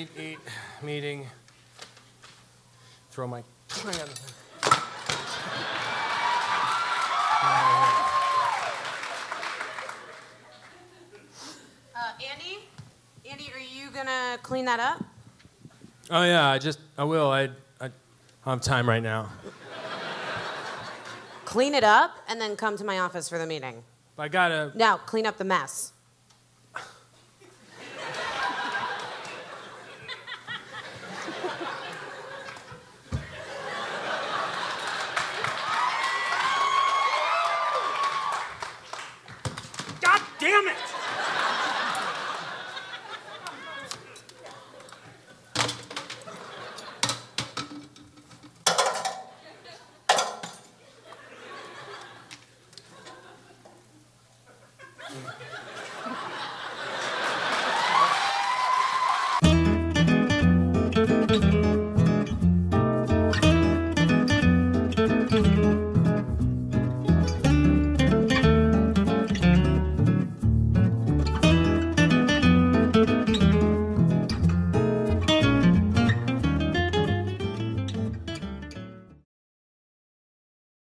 eat, meeting. Throw my... Andy, are you gonna clean that up? Oh yeah, I will. I have time right now. Clean it up and then come to my office for the meeting. I gotta... Now, clean up the mess.